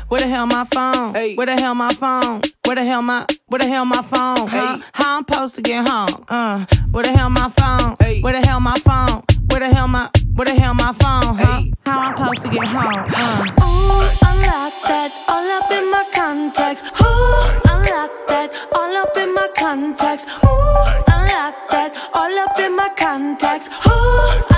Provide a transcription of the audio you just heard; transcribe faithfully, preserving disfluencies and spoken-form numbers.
where the hell my phone? Hey. Where the hell my phone? Where the hell my, where the hell my phone? Huh? Hey. How I'm supposed to get home? Uh, where the hell my phone? Hey. Where the hell my phone? Where the hell my, where the hell my phone? Huh? Hey. How I'm supposed to get home? Uh. Ooh, unlock that, all up in my contacts. Ooh, unlock that, all up in my contacts. Ooh, unlock that, all up in my contacts. Ooh,